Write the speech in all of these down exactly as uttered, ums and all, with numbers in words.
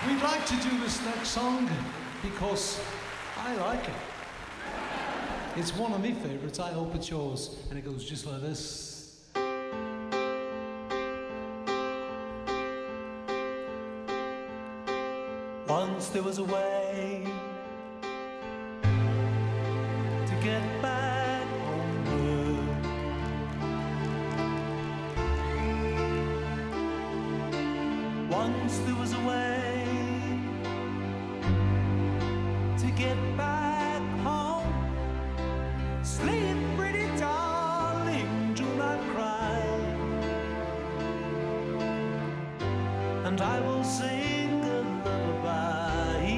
We'd like to do this next song because I like it. It's one of my favourites. I hope it's yours. And it goes just like this. Once there was a way to get back homeward. Once there was a way to get back home. Sleep, pretty darling, do not cry, and I will sing a lullaby.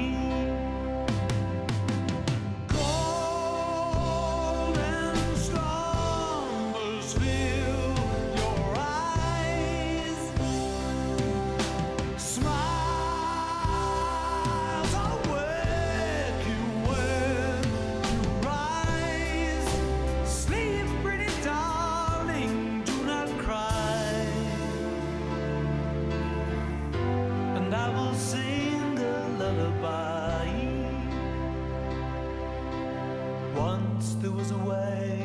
Once there was a way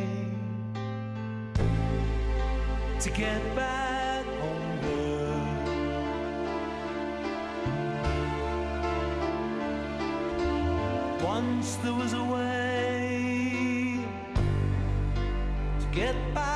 to get back homeward. Once there was a way to get back